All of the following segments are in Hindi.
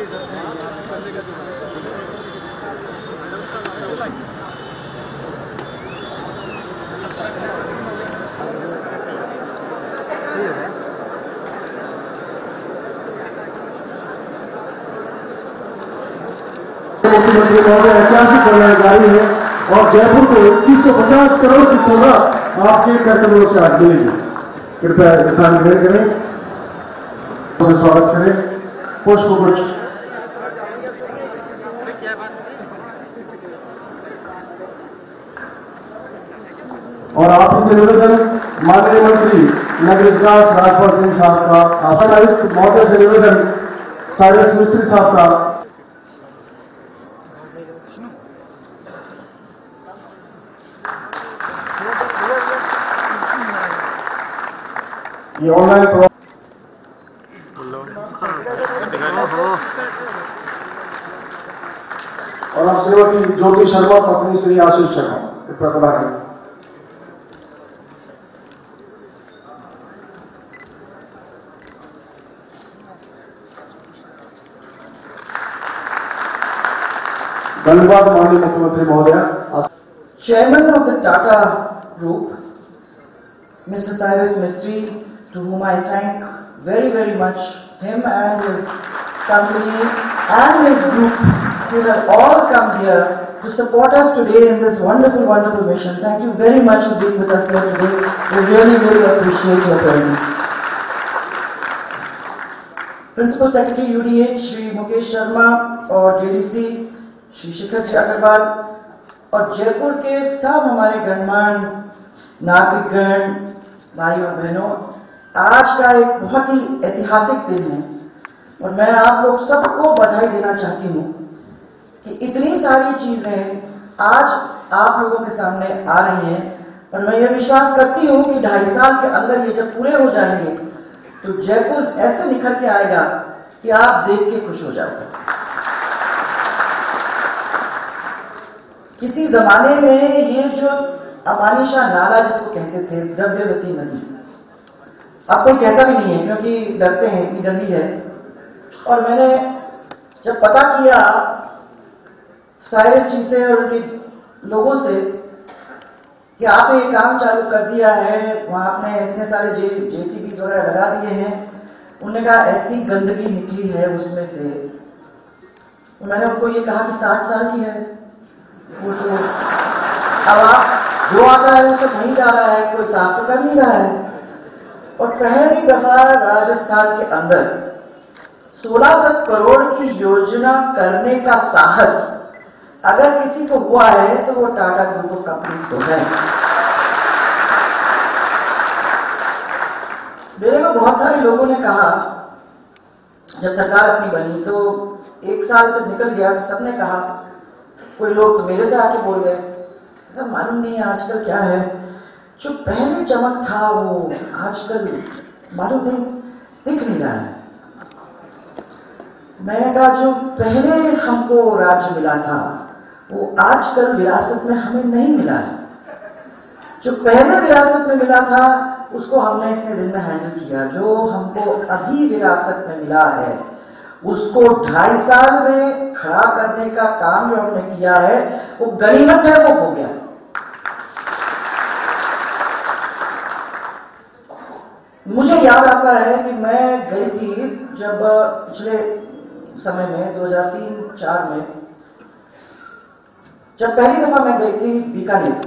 मुख्यमंत्री महोदय ऐतिहासिक करना जारी है और जयपुर को 2150 करोड़ की सौगात आपके कर्तव्यों से आज मिलेगी। कृपया किसान ग्रहण करें, उसे स्वागत करें। पुष्पगुच्छ और आप इसे निवेदन माननीय मंत्री नगर विकास राजपाल सिंह साहब का, आप आयुक्त महोदय से निवेदन साइरस मिस्त्री साहब का। ये ऑनलाइन और आप श्रीमती ज्योति शर्मा पत्नी श्री आशीष शर्मा प्रतिभा करें। धन्यवाद माननीय मुख्यमंत्री महोदय। Chairman of the Tata Group, Mr. Cyrus Mistry, to whom I thank very, very much, him and his company and his group, who have all come here to support us today in this wonderful, wonderful mission. Thank you very much for being with us here today. We really, really appreciate your presence. Principal Secretary UDH, Shri Mukesh Sharma और JDC, श्री शिखर जी अग्रवाल और जयपुर के सब हमारे गणमान्य नागरिकगण, भाई और बहनों, आज का एक बहुत ही ऐतिहासिक दिन है और मैं आप लोग सबको बधाई देना चाहती हूँ कि इतनी सारी चीजें आज आप लोगों के सामने आ रही हैं और मैं ये विश्वास करती हूँ कि 2.5 साल के अंदर ये जब पूरे हो जाएंगे तो जयपुर ऐसे निखर के आएगा कि आप देख के खुश हो जाओगे। किसी जमाने में ये जो अमानिशा नाला जिसको कहते थे, द्रव्यवती नदी, अब कोई कहता भी नहीं है क्योंकि डरते हैं, इतनी गंदी है। और मैंने जब पता किया साइरस जी से और उनके लोगों से कि आपने ये काम चालू कर दिया है, वहां आपने इतने सारे जेसीबीज वगैरह लगा दिए हैं, उन्होंने कहा ऐसी गंदगी निकली है उसमें से। तो मैंने उनको ये कहा कि 60 साल की है वो, तो अब आप जो आता है वो सब नहीं जा रहा है, कोई साफ तो कर नहीं रहा है। और पहली दफा राजस्थान के अंदर 1600 करोड़ की योजना करने का साहस अगर किसी को हुआ है तो वो टाटा ग्रुप ऑफ कंपनीज को है। मेरे को बहुत सारे लोगों ने कहा जब सरकार अपनी बनी तो 1 साल जब निकल गया तो सबने कहा, कोई लोग तो मेरे से आके बोल गए, सब मालूम नहीं आजकल क्या है, जो पहले चमक था वो आजकल मालूम नहीं, दिख नहीं रहा है। मैंने कहा जो पहले हमको राज्य मिला था वो आजकल विरासत में हमें नहीं मिला है। जो पहले विरासत में मिला था उसको हमने इतने दिन में हैंडल किया, जो हमको अभी विरासत में मिला है उसको 2.5 साल में खड़ा करने का काम जो हमने किया है वो गनीमत है, वो हो गया। मुझे याद आता है कि मैं गई थी जब पिछले समय में 2003-04 में जब पहली दफा मैं गई थी बीकानेर,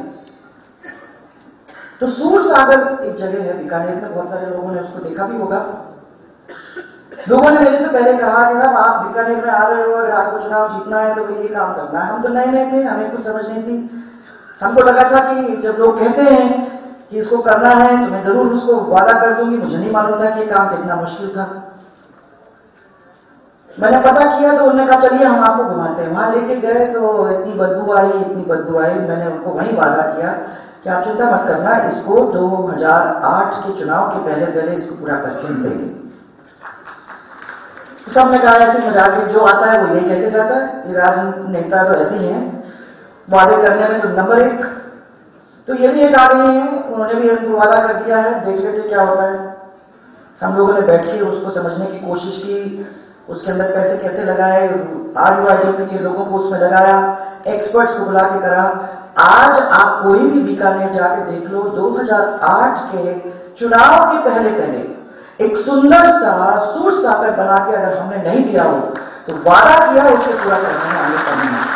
तो सूर सागर एक जगह है बीकानेर में, बहुत सारे लोगों ने उसको देखा भी होगा। लोगों ने मेरे से पहले कहा कि साहब आप बीकानेर में आ रहे हो, अगर आपको चुनाव जीतना है तो भाई ये काम करना है। हम तो नए नए थे, हमें कुछ समझ नहीं थी। हमको लगा था कि जब लोग कहते हैं कि इसको करना है तो मैं जरूर उसको वादा कर दूंगी। मुझे नहीं मालूम था कि ये काम कितना मुश्किल था। मैंने पता किया तो उन्होंने कहा चलिए हम आपको घुमाते हैं। वहां लेके गए तो इतनी बदबू आई। मैंने उनको वहीं वादा किया कि आप चिंता मत करना, इसको 2008 के चुनाव के पहले इसको पूरा करके हम देंगे। तो सबने कहा ऐसे मजाक, जो आता है वो यही कहते जाता है, ये राजनेता तो ऐसे ही हैं, वादे करने में तो नंबर 1। तो ये भी एक आ गई है, उन्होंने भी हमको वादा कर दिया है, देख लेते क्या होता है। हम लोगों ने बैठ के उसको समझने की कोशिश की, उसके अंदर पैसे कैसे लगाए, आरयूआईडीपी के लोगों को उसमें लगाया, एक्सपर्ट्स को बुला के करा। आज आप कोई भी बीकानेर जाके देख लो, 2008 के चुनाव के पहले पहले एक सुंदर सा सूट साकर बना के अगर हमने नहीं दिया हो तो वादा किया उसे पूरा करने में आगे करना है।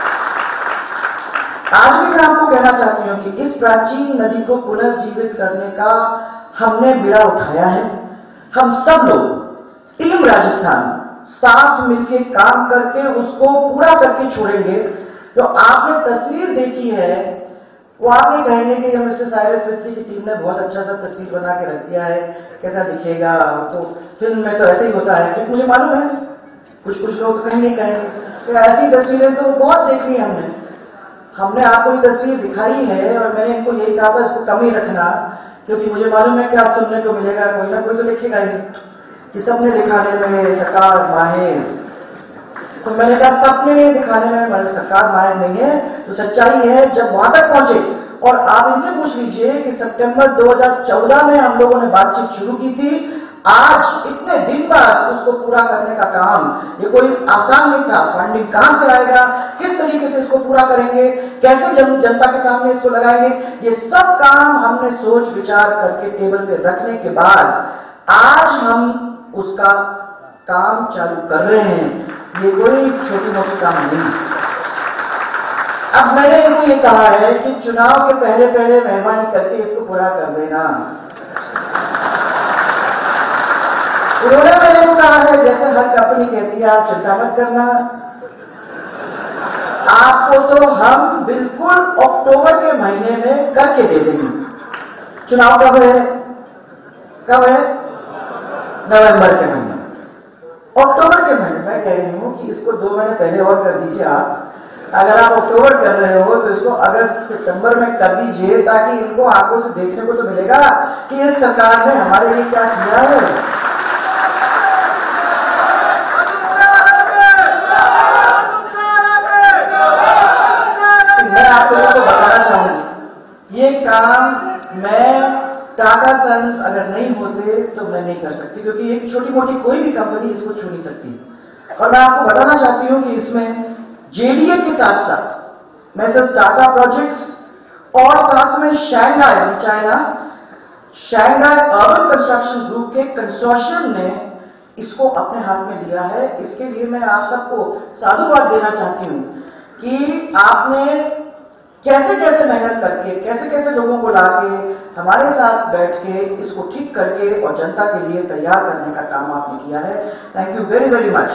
आज भी मैं आपको कहना चाहती हूं कि इस प्राचीन नदी को पुनर्जीवित करने का हमने बीड़ा उठाया है। हम सब लोग टीम राजस्थान साथ मिलकर काम करके उसको पूरा करके छोड़ेंगे। जो आपने तस्वीर देखी है वो आप नहीं कहेंगे कि मिस्टर साइरस मिस्त्री की टीम ने बहुत अच्छा सा तस्वीर बना के रख दिया है, कैसा दिखेगा। तो फिल्म में तो ऐसे ही होता है, क्योंकि मुझे मालूम है कुछ लोग कहेंगे कि ऐसी तस्वीरें तो बहुत देख ली हमने आपको ये तस्वीर दिखाई है और मैंने इनको यही कहा था इसको कम ही रखना, क्योंकि मुझे मालूम है क्या सुनने को मिलेगा, कोई ना कोई तो लिखेगा ही कि सपने दिखाने में सरकार माहिर। तो मैंने कहा सपने दिखाने में सरकार माहिर नहीं है, तो सच्चाई है जब वहां तक पहुंचे। और आप इनसे पूछ लीजिए कि सितंबर 2014 में हम लोगों ने बातचीत शुरू की थी, आज इतने दिन बाद उसको पूरा करने का काम ये कोई आसान नहीं था। फंडिंग कहां से आएगा, किस तरीके से इसको पूरा करेंगे, कैसे जनता के सामने इसको लगाएंगे, ये सब काम हमने सोच विचार करके टेबल पे रखने के बाद आज हम उसका काम चालू कर रहे हैं। ये कोई छोटी मोटी काम नहीं। अब मैंने इनको ये कहा है कि चुनाव के पहले पहले मेहरबानी करके इसको पूरा कर देना। उन्होंने मेरे को कहा है जैसे हर कंपनी कहती है आप चिंता मत करना, आपको तो हम बिल्कुल अक्टूबर के महीने में करके दे देंगे। चुनाव कब है? नवंबर के महीने, अक्टूबर के महीने। मैं कह रही हूं कि इसको 2 महीने पहले और कर दीजिए आप। अगर आप अक्टूबर कर रहे हो तो इसको अगस्त सितंबर में कर दीजिए, ताकि इनको आंखों से देखने को तो मिलेगा कि इस सरकार ने हमारे लिए क्या किया है। मैं आप लोगों को बताना चाहूंगी, ये काम मैं टाटा सन्स अगर नहीं होते तो मैं नहीं कर सकती, क्योंकि एक छोटी मोटी कोई भी कंपनी इसको छू नहीं सकती। और मैं आपको बताना चाहती हूं कि इसमें जेडीए के साथ साथ मैसेज टाटा प्रोजेक्ट्स और साथ में Shanghai China Shanghai urban construction group के कंसोर्शियम ने इसको अपने हाथ में लिया है। इसके लिए मैं आप सबको साधुवाद देना चाहती हूं कि आपने कैसे कैसे मेहनत करके कैसे कैसे लोगों को लाके हमारे साथ बैठ के इसको ठीक करके और जनता के लिए तैयार करने का काम आपने किया है। Thank you very very much.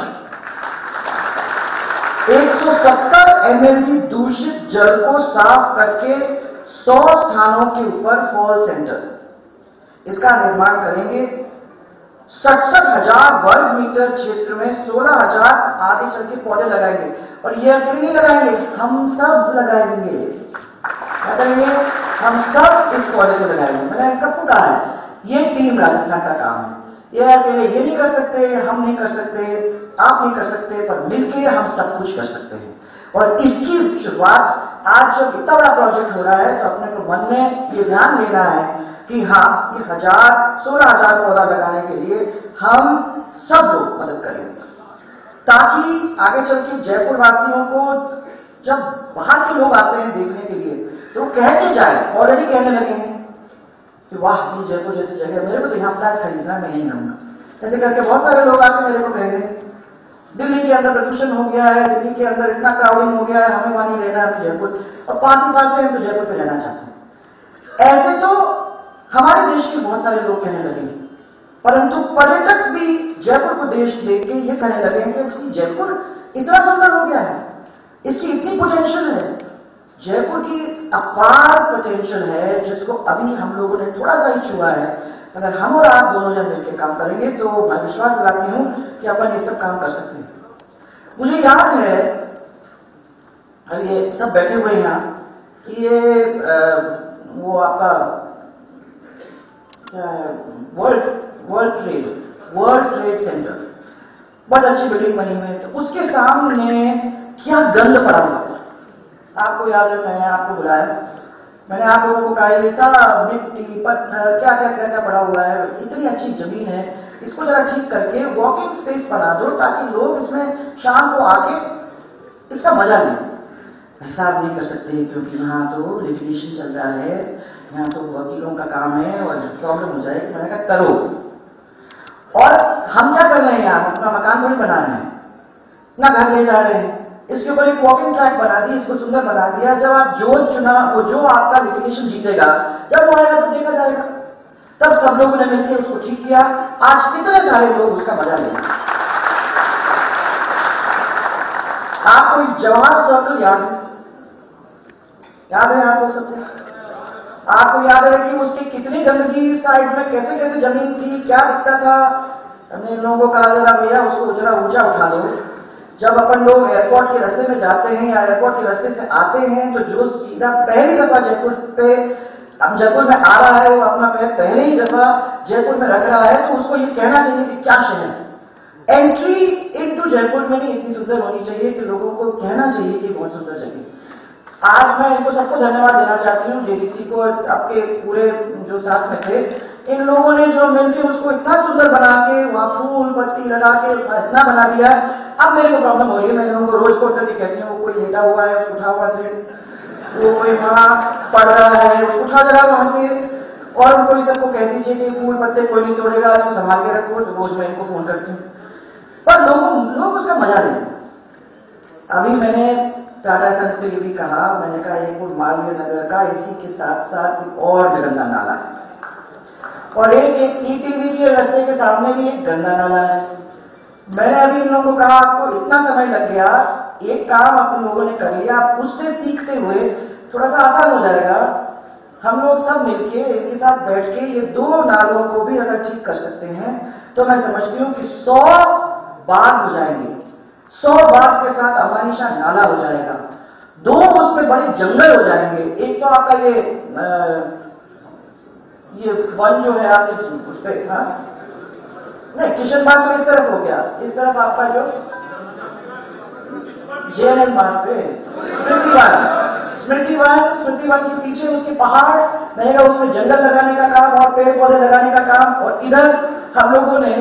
170 MLD दूषित जल को साफ करके 100 स्थानों के ऊपर फॉल सेंटर इसका निर्माण करेंगे। 67,000 वर्ग मीटर क्षेत्र में 16,000 आगे चल के पौधे लगाएंगे। और ये अकेले नहीं लगाएंगे, हम सब लगाएंगे। क्या करेंगे? हम सब इस पौधे को लगाएंगे। मैंने सबको कहा है ये टीम राजस्थान का काम है। ये अकेले ये नहीं कर सकते, हम नहीं कर सकते, आप नहीं कर सकते, पर मिलके हम सब कुछ कर सकते हैं। और इसकी शुरुआत आज जब इतना बड़ा प्रोजेक्ट हो रहा है तो अपने को मन में ये ध्यान देना है कि हाँ, ये 16,000 पौधा लगाने के लिए हम सब लोग मदद करेंगे, ताकि आगे चल के जयपुर वासियों को जब बाहर के लोग आते हैं देखने के लिए तो वो कहने जाए, ऑलरेडी कहने लगे हैं कि वाह ये जयपुर जैसी जगह, मेरे को तो यहाँ फ्लैट खरीदना है, मैं यहीं रहूंगा। ऐसे करके बहुत सारे लोग आके मेरे को कह गए दिल्ली के अंदर प्रदूषण हो गया है, दिल्ली के अंदर इतना क्राउडिंग हो गया है, हमें वहां नहीं रहना है, जयपुर और पास ही पास से हम तो जयपुर पे रहना चाहते हैं। ऐसे तो हमारे देश के बहुत सारे लोग कहने लगे, परंतु पर्यटक भी जयपुर को देश देख के ये कहने लगे कि इसकी जयपुर इतना सुंदर हो गया है, इसकी इतनी पोटेंशियल है, जयपुर की अपार पोटेंशियल है जिसको अभी हम लोगों ने थोड़ा सा ही छुआ है। अगर हम और आप दोनों जन मिलकर काम करेंगे तो मैं विश्वास दिलाती हूं कि अपन ये सब काम कर सकते हैं। मुझे याद है, अब ये सब बैठे हुए हैं यहाँ, कि ये वो आपका वर्ल्ड ट्रेड सेंटर बहुत अच्छी बिल्डिंग बनी हुई है, तो उसके सामने क्या गंद पड़ा हुआ था। आपको याद है, मैंने आपको बुलाया, मैंने आप लोगों को कहा ये सारा मिट्टी पत्थर क्या क्या क्या क्या पड़ा हुआ है, इतनी अच्छी जमीन है, इसको जरा ठीक करके वॉकिंग स्पेस बना दो ताकि लोग इसमें शाम को आके इसका मजा लें। ऐसा आप नहीं कर सकते क्योंकि यहाँ तो लिटिगेशन चल रहा है, यहाँ तो वकीलों का काम है और प्रॉब्लम हो जाएगी। मैंने कहा करो। और हम क्या कर रहे हैं, यहाँ अपना मकान थोड़ी बना रहे हैं, ना घर ले जा रहे हैं, इसके ऊपर एक वॉकिंग ट्रैक बना दी, इसको सुंदर बना दिया। जब आप जो चुना वो जो आपका लिटिगेशन जीतेगा, जब वो आएगा तो देखा जाएगा। तब सब लोगों ने मिलकर उसको ठीक किया। आज कितने सारे लोग उसका मजा ले रहे हैं। आपको जवाहर सर्कल याद है? याद है आप लोग सबको? आपको याद है कि उसकी कितनी गंदगी, साइड में कैसे कैसे जमीन थी, क्या दिखता था? हमने इन लोगों को कहा जरा भैया उसको जरा ऊंचा उठा दो। जब अपन लोग एयरपोर्ट के रास्ते में जाते हैं या एयरपोर्ट के रास्ते से आते हैं तो जो सीधा पहली दफा जयपुर पे अब जयपुर में आ रहा है वो अपना पैर पहले ही दफा जयपुर में रख रहा है तो उसको ये कहना चाहिए कि क्या शहर। एंट्री इनटू जयपुर में नहीं इतनी सुंदर होनी चाहिए कि लोगों को कहना चाहिए कि बहुत सुंदर जगह। आज मैं इनको सबको धन्यवाद देना चाहती हूँ, जेडीसी को, आपके पूरे जो साथ में थे, इन लोगों ने जो मिलकर उसको इतना सुंदर बना के वहां फूल पत्ती लगा के इतना बना दिया। अब मेरे को प्रॉब्लम हो रही है, मैं लोगों को रोज फोन करके कहती हूँ कोई लेटा हुआ है उठा हुआ से, वो वहां पड़ रहा है उठा जरा वहां से, और उनको सबको कह दीजिए कि फूल पत्ते कोई नहीं तोड़ेगा, इसको संभाल के रखो। तो रोज मैं इनको फोन करती हूँ, पर लोग उसका मजा लें। अभी मैंने टाटा सन्स के लिए भी कहा, मैंने कहा एक मालवीय नगर का इसी के साथ साथ एक और गंदा नाला है और एक ईटीवी के रास्ते के सामने भी एक गंदा नाला है। मैंने अभी इन लोगों को कहा आपको इतना समय लग गया, एक काम अपन लोगों ने कर लिया, उससे सीखते हुए थोड़ा सा आसान हो जाएगा। हम लोग सब मिलके इनके साथ बैठ के ये दो नालों को भी अगर ठीक कर सकते हैं तो मैं समझती हूँ कि 100 बाग हो जाएंगे। 100 बाग के साथ अमानिशा नाला हो जाएगा, 2 उसमें बड़े जंगल हो जाएंगे। एक तो आपका ये वन जो है आप उस पर, हाँ नहीं, किशन बाग तो इस तरफ हो गया, इस तरफ आपका जो जेएनएल मार्ग पे स्मृति वन के पीछे उसके पहाड़, मैंने कहा उसमें जंगल लगाने का काम और पेड़ पौधे लगाने का काम। और इधर हम लोगों ने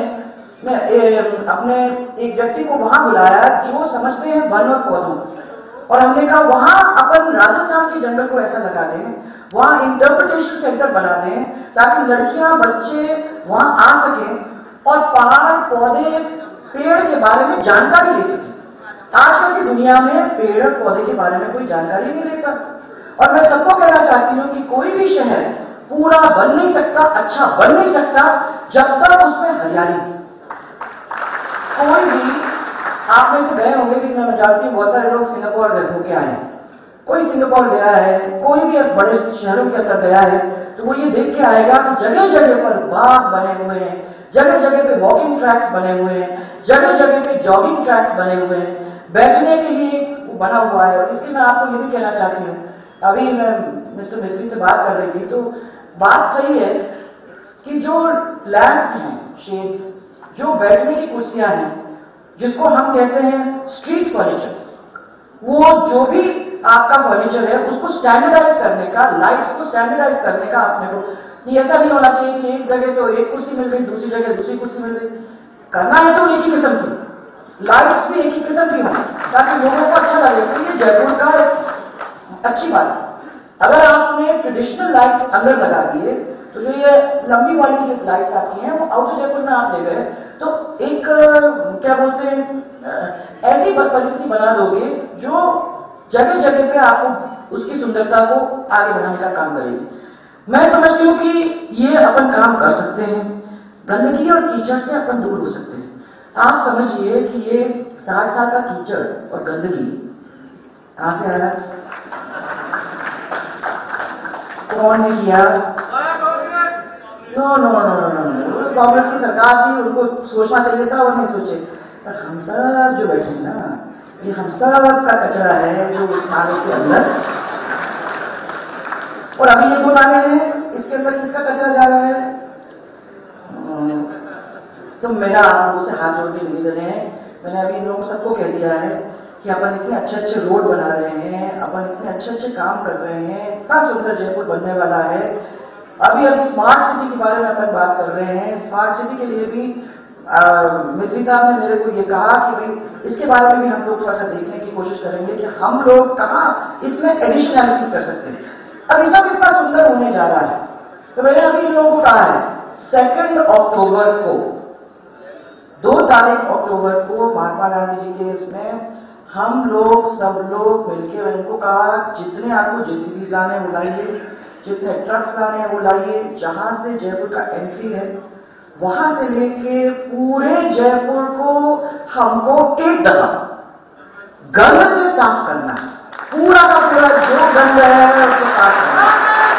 अपने एक व्यक्ति को वहां बुलाया जो समझते हैं वन और पौधों, और हमने कहा वहां अपन राजस्थान के जंगल को ऐसा लगा दें, वहां इंटरप्रिटेशन सेंटर बना दें ताकि लड़कियां बच्चे वहां आ सकें और पहाड़ पौधे पेड़ के बारे में जानकारी ले सकें। आजकल की दुनिया में पेड़ और पौधे के बारे में कोई जानकारी नहीं लेता। और मैं सबको कहना चाहती हूं कि कोई भी शहर पूरा बन नहीं सकता, अच्छा बन नहीं सकता जब तक उसमें हरियाली। कोई भी आप में से गए होंगे कि मैं जानती हूं बहुत सारे लोग सिंगापुर होके आए हैं, कोई सिंगापुर गया है, कोई भी बड़े शहरों के अंदर गया है तो वो ये देख के आएगा कि जगह जगह पर बाग बने हुए हैं, जगह जगह पे वॉकिंग ट्रैक्स बने हुए हैं, जगह जगह पे जॉगिंग ट्रैक्स बने हुए हैं, बैठने के लिए बना हुआ है। और इसलिए मैं आपको ये भी कहना चाहती हूँ, अभी मैं मिस्टर मिस्त्री से बात कर रही थी तो बात सही है कि जो लैंप हैं, शेड्स, जो बैठने की कुर्सियां हैं, जिसको हम कहते हैं स्ट्रीट फर्नीचर, वो जो भी आपका फर्नीचर है उसको स्टैंडर्डाइज करने का, लाइट्स को स्टैंडर्डाइज करने का अपने को, कि ऐसा नहीं होना चाहिए कि एक जगह तो एक कुर्सी मिल गई, दूसरी जगह दूसरी कुर्सी मिल गई। करना है तो एक ही किस्म की लाइट्स भी एक ही किस्म की हो ताकि लोगों को अच्छा लगे। तो ये जयपुर का एक अच्छी बात है। अगर आपने ट्रेडिशनल लाइट्स अंदर लगा दिए तो जो ये लंबी वाली जो लाइट्स आपकी हैं वो आउटर जयपुर में आप ले गए तो एक क्या बोलते हैं ऐसी परिस्थिति बना दोगे जो जगह जगह पे आपको उसकी सुंदरता को आगे बढ़ाने का काम करेगी। मैं समझती हूं कि ये अपन काम कर सकते हैं, गंदगी और कीचड़ से अपन दूर हो सकते हैं। आप समझिए कि ये 60 साल का कीचड़ और गंदगी कहां से आ रहा है? कौन ने किया? No no no no no, Congress की सरकार थी, उनको सोचना चाहिए था और नहीं सोचे। पर हम सब जो बैठे हैं ना, ये हम सब का कचरा है जो उस नाले के अंदर, और अभी ये 2 नाले हैं, इसके अंदर किसका कचरा जा रहा है? तो मेरा आप लोगों से हाथ जोड़ के निवेदन है, मैंने अभी इन लोगों को सबको कह दिया है कि अपन इतने अच्छे अच्छे रोड बना रहे हैं, अपन इतने अच्छे अच्छे काम कर रहे हैं, इतना सुंदर जयपुर बनने वाला है, अभी स्मार्ट सिटी के बारे में अपन बात कर रहे हैं। स्मार्ट सिटी के लिए भी मिस्त्री साहब ने मेरे को ये कहा कि भाई इसके बारे में भी हम लोग थोड़ा सा देखने की कोशिश करेंगे कि हम लोग कहाँ इसमें एडिशनैलिटीज कर सकते हैं। अब ये सब इतना सुंदर होने जा रहा है, तो मैंने अभी इन लोगों को कहा है 2 अक्टूबर को, 2 तारीख अक्टूबर को महात्मा गांधी जी के इसमें हम लोग सब लोग मिलकर, मैंने उनको कहा जितने आपको जेसीबी लाने वो लाइए, जितने ट्रक्स लाने हैं वो लाइए, जहां से जयपुर का एंट्री है वहां से लेके पूरे जयपुर को हमको एक दफा गंद से साफ करना है। पूरा का पूरा जो गंद है उसको साफ करना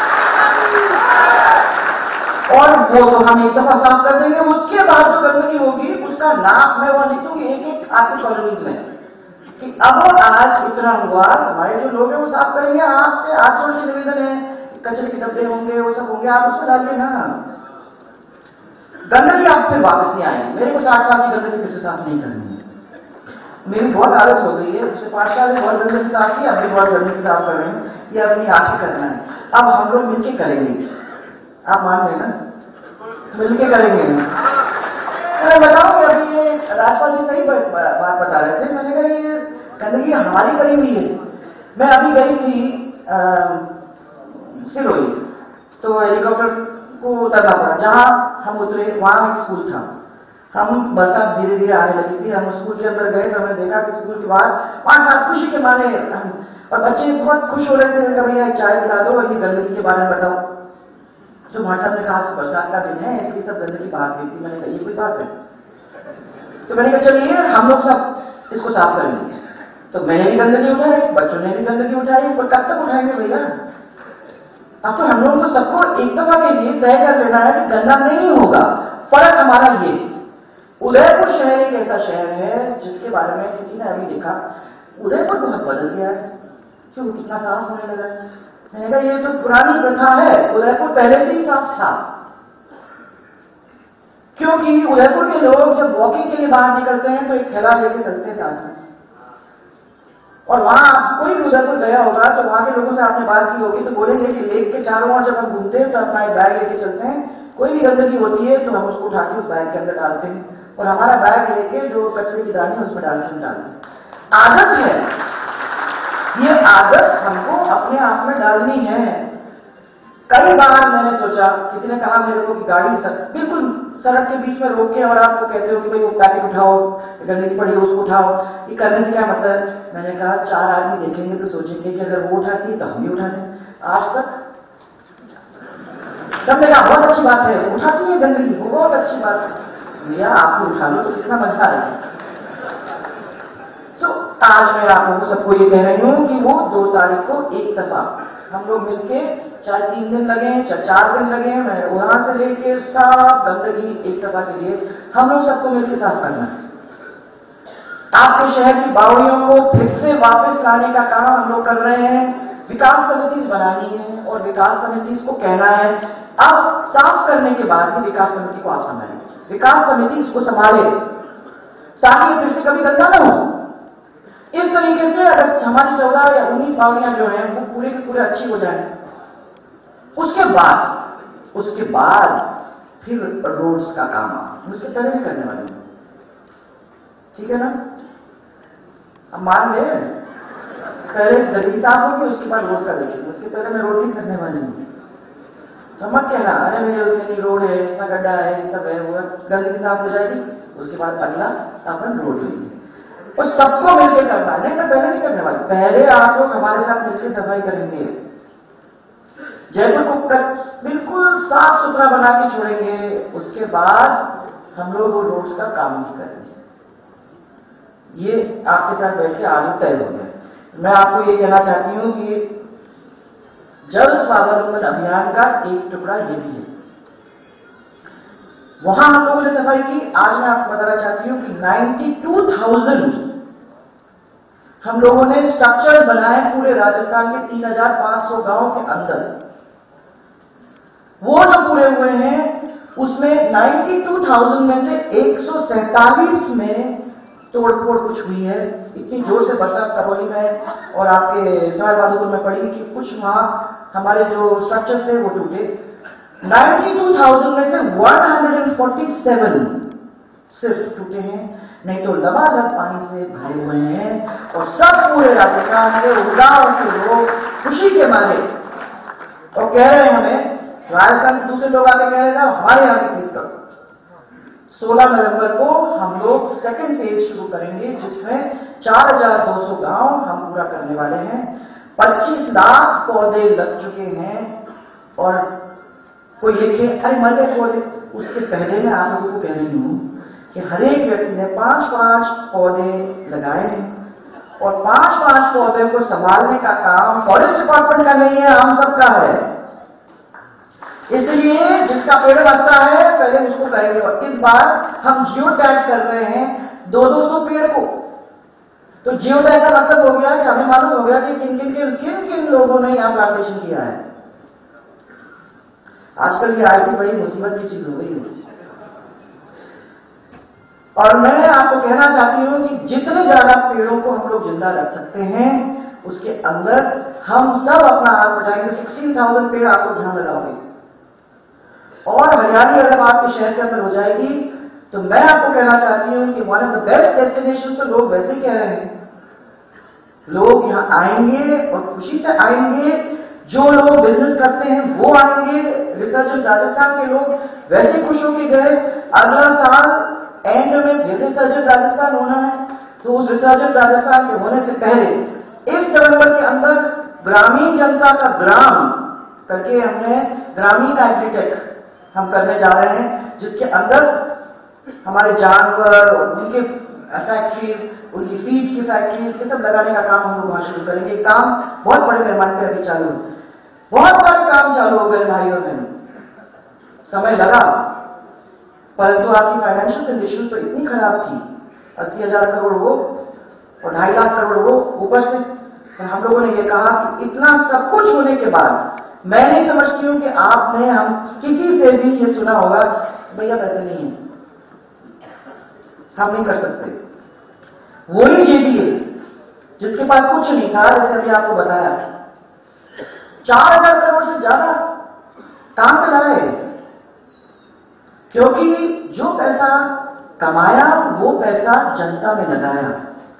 है। और वो तो हम एक दफा साफ कर देंगे, उसके बाद जो गंदगी होगी उसका नाम मैं वहां लिखूंगी एक आपकी कॉलोनीज में कि अब आज इतना हुआ, हमारे जो लोग हैं वो साफ करेंगे। आपसे हाथ जोड़ के निवेदन है, कचरे के डब्बे होंगे वो सब होंगे, आप उसमें डालिए ना। गंदगी आप फिर वापस नहीं आएगी। मेरे को 60 साल की गंदगी फिर से साफ नहीं करनी है। मेरी बहुत आदत हो गई है, पिछले 5 साल में बहुत गंदगी साफ की, अभी बहुत गंदगी साफ कर रही हूँ। ये अपनी आंखें करना है, अब हम लोग मिलके करेंगे। आप मान रहे ना, मिलके करेंगे। मैं बताऊं कि अभी ये राजपाल जी सही बात बता रहे थे। मैंने कहा ये गंदगी हमारी करी हुई है। मैं अभी गई थी सिरोही, तो हेलीकॉप्टर को उतरना पड़ा। जहां हम उतरे वहां एक स्कूल था। हम बरसात धीरे धीरे आने लगी थी, हम स्कूल के अंदर गए तो हमने देखा कि स्कूल के बाहर 5-7 खुशी के मारे और बच्चे बहुत खुश हो रहे थे। कभी भैया चाय पिला दो और ये गंदगी के बारे में बताओ। तो भाट साहब ने कहा बरसात का दिन है, इसकी सब गंदगी बाहर गिरती। मैंने कहा ये कोई बात है? तो मैंने कहा चलिए हम लोग सब इसको साफ करेंगे। तो मैंने भी गंदगी उठाई, बच्चों ने भी गंदगी उठाई। पर कब तक उठाएंगे भैया? अब तो हम लोगों को सबको एक दफा के लिए तय कर लेना है कि गंदा नहीं होगा। फर्क हमारा ये, उदयपुर शहर एक ऐसा शहर है जिसके बारे में किसी ने अभी लिखा उदयपुर बहुत बदल गया है, क्यों कितना साफ होने लगा है। मैंने कहा ये तो पुरानी प्रथा है, उदयपुर पहले से ही साफ था। क्योंकि उदयपुर के लोग जब वॉकिंग के लिए बाहर निकलते हैं तो एक थैला लेके चलते हैं साथ में। और वहां कोई भी उदयपुर गया होगा तो वहां के लोगों से आपने बात की होगी तो बोलेंगे कि लेक के चारों ओर जब हम घूमते हैं तो अपना एक बैग लेके चलते हैं, कोई भी गंदगी होती है तो हम उसको उठा के उस बैग के अंदर डालते हैं और हमारा बैग लेके जो कचरे की दानी है उसमें डाल के हम डालते हैं। आदत है, ये आदत हमको अपने आप में डालनी है। कई बार मैंने सोचा, किसी ने कहा मेरे को कि गाड़ी बिल्कुल सड़क के बीच में रोक के और आपको कहते हो कि भाई वो पैकेट उठाओ, गंदगी पड़ी है उसको उठाओ, ये करने से क्या मतलब? मैंने कहा 4 आदमी देखेंगे तो सोचेंगे कि अगर वो उठाती है तो हम भी उठा लें। आज तक सबने कहा बहुत अच्छी बात है, उठाती है गंदगी, वो बहुत अच्छी बात है। भैया आप भी उठा लो तो कितना मजा आएगा। तो आज मैं आप लोगों सबको ये कह रही हूं कि वो 2 तारीख को एक दफा हम लोग मिलके, चाहे 3 दिन लगे चाहे 4 दिन लगे, मैं वहां से लेके साफ गंदगी एक दफा के लिए हम लोग सबको मिलकर साफ करना है। आपके शहर की बावड़ियों को फिर से वापस लाने का काम हम लोग कर रहे हैं। विकास समिति बनानी है और विकास समिति को कहना है अब साफ करने के बाद ही विकास समिति को आप संभालें, विकास समिति इसको संभाले ताकि फिर से कभी गंदा ना हो। इस तरीके से अगर हमारी 14 या 19 बावड़ियां जो हैं वो पूरे के पूरे अच्छी हो जाए, उसके बाद फिर रोड्स का काम हम उसके पहले नहीं करने वाले, ठीक है ना? अब मान ले पहले इस गंदगी साफ होगी उसके बाद रोड का देखेंगे, उसके पहले मैं रोड नहीं करने वाली हूं। तो मत कहना अरे मेरे उसमें नहीं रोड है, इतना गड्ढा है, सब है, वो गंदगी साफ हो जाएगी उसके बाद अगला अपन रोड लेंगे और सबको मिलकर करना है। नहीं मैं पहले नहीं करने वाली, पहले आप लोग हमारे साथ मिलकर सफाई करेंगे, जयपुर को बिल्कुल साफ सुथरा बना के छोड़ेंगे, उसके बाद हम लोग वो रोड्स का काम भी करेंगे। ये आपके साथ बैठ के आगे तय हो गया। मैं आपको ये कहना चाहती हूं कि जल स्वावलंबन अभियान का एक टुकड़ा ये भी है। वहां हम लोगों ने सफाई की। आज मैं आपको बताना चाहती हूं कि 92,000 हम लोगों ने स्ट्रक्चर बनाए पूरे राजस्थान के 3,500 गांव के अंदर। वो जो पूरे हुए हैं उसमें 92,000 में से 147 में तोड़फोड़ कुछ हुई है। इतनी जोर से बरसात करौली में और आपके सवाई बहादुरपुर में पड़ी कि कुछ वहां हमारे जो स्ट्रक्चर्स थे वो टूटे। 92,000 में से 147 सिर्फ टूटे हैं, नहीं तो लबालब पानी से भरे हुए हैं। और सब पूरे राजस्थान के उड़ाव के लोग खुशी के मारे और कह रहे हैं हमें, राजस्थान के दूसरे लोग आके कह रहे हैं हमारे यहाँ की फीस करो। 16 नवंबर को हम लोग सेकंड फेज शुरू करेंगे, जिसमें 4,200 गांव हम पूरा करने वाले हैं। 25 लाख पौधे लग चुके हैं। और कोई लिखे अरे मर गए पौधे, उसके पहले मैं आप लोगों को कह रही हूं कि हर एक व्यक्ति ने 5-5 पौधे लगाए हैं। और 5-5 पौधे को संभालने का काम फॉरेस्ट डिपार्टमेंट का नहीं है, हम सबका है। इसलिए जिसका पेड़ लगता है पहले उसको कहेंगे। और इस बार हम जियो टैग कर रहे हैं 200 पेड़ को। तो जियो टैग का मतलब हो गया कि हमें मालूम हो गया कि किन किन लोगों ने यहां प्लांटेशन किया है। आजकल ये आईटी बड़ी मुसीबत की चीज हो गई है। और मैं आपको कहना चाहती हूं कि जितने ज्यादा पेड़ों को हम लोग जिंदा रख सकते हैं, उसके अंदर हम सब अपना हाथ बढ़ाएंगे। 16,000 पेड़ आपको ध्यान लगाओगे। और हरियाली अगर आपके शहर के अंदर हो जाएगी, तो मैं आपको कहना चाहती हूं कि one of the best destination तो लोग वैसे ही कह रहे हैं। लोग यहां आएंगे और खुशी से आएंगे। जो लोग बिजनेस करते हैं वो आएंगे। रिसर्चर राजस्थान के लोग वैसे खुश होकर गए। अगला साल एंड में फिर रिसर्चर राजस्थान होना है, तो उस रिसर्चर राजस्थान के होने से पहले इस नवंबर के अंदर ग्रामीण जनता का ग्राम करके हमने ग्रामीण एग्रीटेक हम करने जा रहे हैं, जिसके अंदर हमारे जानवर और उनके फैक्ट्रीज, उनकी फीड की फैक्ट्रीज, ये सब लगाने का काम हम लोग वहां शुरू करेंगे। काम बहुत बड़े पैमाने पे अभी चालू है। बहुत सारे काम चालू हो गए भाई और बहनों, समय लगा, परंतु आपकी फाइनेंशियल कंडीशन तो इतनी खराब थी। 80,000 करोड़ वो और 2.5 लाख करोड़ वो ऊपर से। और हम लोगों ने ये कहा कि इतना सब कुछ होने के बाद मैं नहीं समझती हूं कि आपने हम किसी से भी ये सुना होगा भैया पैसे नहीं है, हम नहीं कर सकते। वही जेडीए जिसके पास कुछ नहीं था, जैसे अभी आपको बताया, 4,000 करोड़ से ज्यादा कहां से लाए? क्योंकि जो पैसा कमाया वो पैसा जनता में लगाया।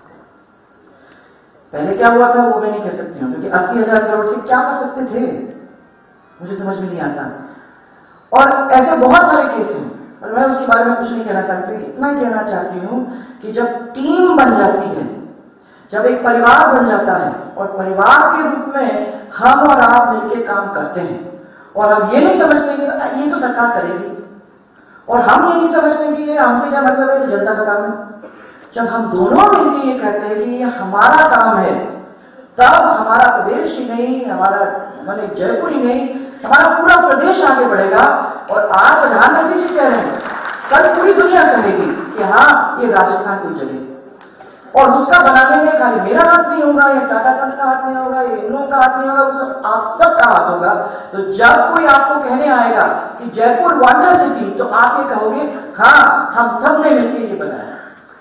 पहले क्या हुआ था वो मैं नहीं कह सकती हूं, क्योंकि 80,000 करोड़ से क्या कर सकते थे मुझे समझ में नहीं आता। और ऐसे बहुत सारे केस हैं, और मैं उसके बारे में कुछ नहीं कहना चाहती। इतना ही कहना चाहती हूं कि जब टीम बन जाती है, जब एक परिवार बन जाता है, और परिवार के रूप में हम और आप मिलकर काम करते हैं, और हम ये नहीं समझते कि ये तो सरकार करेगी, और हम ये नहीं समझते कि ये हमसे क्या मतलब है, जनता का काम है। जब हम दोनों मिलकर ये कहते हैं कि ये हमारा काम है, तब हमारा प्रदेश ही नहीं, हमारा माने जयपुर ही नहीं, हमारा पूरा प्रदेश आगे बढ़ेगा। और आज प्रधानमंत्री जी कह रहे हैं, कल पूरी दुनिया कहेगी कि हाँ ये राजस्थान कोई जगह। और उसका बनाने में खाली मेरा हाथ नहीं होगा, या टाटा सन्स का हाथ नहीं होगा, या इन लोगों का हाथ नहीं होगा, वो सब आप सबका हाथ होगा। तो जब कोई आपको कहने आएगा कि जयपुर वंडर सिटी, तो आप ये कहोगे हाँ हम सब ने मिलकर ये बनाया।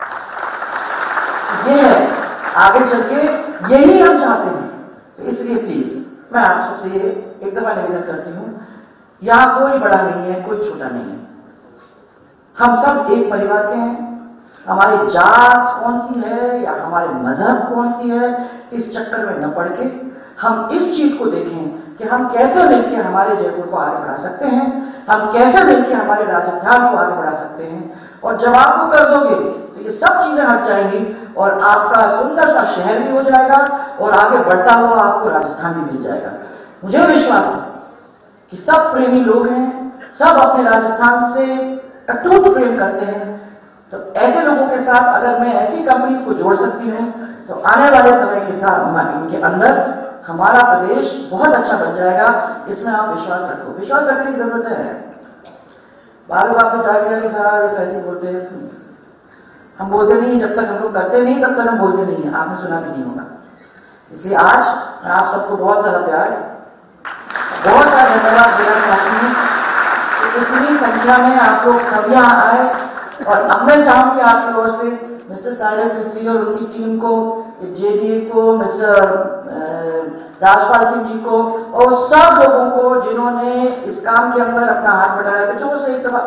ये है आगे चल के यही हम चाहते हैं। तो इसलिए प्लीज मैं आप सबसे एक दफा निवेदन करती हूं, यहां कोई बड़ा नहीं है, कोई छोटा नहीं है, हम सब एक परिवार के हैं। हमारी जात कौन सी है या हमारे मजहब कौन सी है, इस चक्कर में न पड़ के हम इस चीज को देखें कि हम कैसे मिलकर हमारे जयपुर को आगे बढ़ा सकते हैं, हम कैसे मिलकर हमारे राजस्थान को आगे बढ़ा सकते हैं। और जब आप वो कर दोगे तो ये सब चीजें हट जाएंगी, और आपका सुंदर सा शहर भी हो जाएगा, और आगे बढ़ता हुआ आपको राजस्थान भी मिल जाएगा। मुझे विश्वास है कि सब प्रेमी लोग हैं, सब अपने राजस्थान से अटूट प्रेम करते हैं। तो ऐसे लोगों के साथ अगर मैं ऐसी कंपनीज को जोड़ सकती हूं, तो आने वाले समय के साथ इनके अंदर हमारा प्रदेश बहुत अच्छा बन जाएगा। इसमें आप विश्वास रखो, विश्वास रखने की जरूरत है। बार बार वापस आके अरे साहब ये कैसे बोलते हैं, हम बोलते नहीं, जब तक हम लोग करते नहीं तब तक हम बोलते नहीं है, आपने सुना भी नहीं होगा। इसलिए आज मैं आप सबको बहुत सारा प्यार, बहुत सारा धन्यवाद देना चाहती हूँ कि इतनी संख्या में आप लोग सब यहाँ आए। और अब मैं चाहूंगी आपकी ओर से मिस्टर साइरस मिस्त्री और उनकी टीम को, जेडीए को, मिस्टर राजपाल सिंह जी को और सब लोगों को जिन्होंने इस काम के अंदर अपना हाथ बढ़ाया। जोर से एक दफा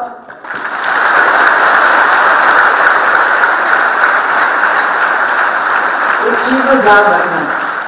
एक चीज को ध्यान रखना,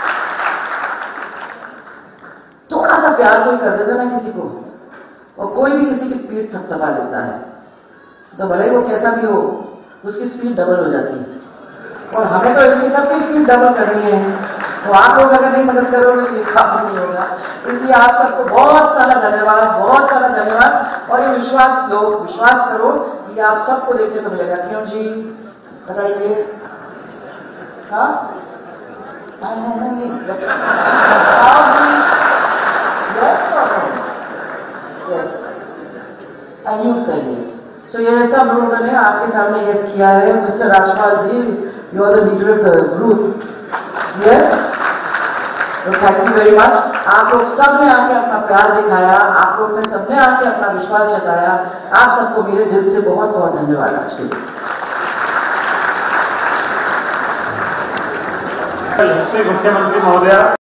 थोड़ा सा प्यार कोई कर देता ना किसी को, और कोई भी किसी की पीठ थपथपा देता है, तो भले ही वो कैसा भी हो, उसकी स्पीड डबल हो जाती है। और हमें तो इनकी सबकी स्पीड डबल करनी है, तो आप लोग अगर नहीं मदद करोगे तो ये काम नहीं होगा। इसलिए आप सबको बहुत सारा धन्यवाद, बहुत सारा धन्यवाद। और ये विश्वास लो, विश्वास करो कि आप सबको देखने को मिलेगा। क्यों जी, बताइए। हाँ, नहीं, आई न्यू सर्विस। तो ये सब लोगों ने आपके सामने यस किया है। Mister Rajpal ji, you are the leader of the group. Yes, तो थैंक यू वेरी मच। आप लोग सब ने आके अपना प्यार दिखाया, आप लोग ने सबने आके अपना विश्वास जताया। आप सबको मेरे दिल से बहुत बहुत धन्यवाद आज के लिए। श्री मुख्यमंत्री महोदया।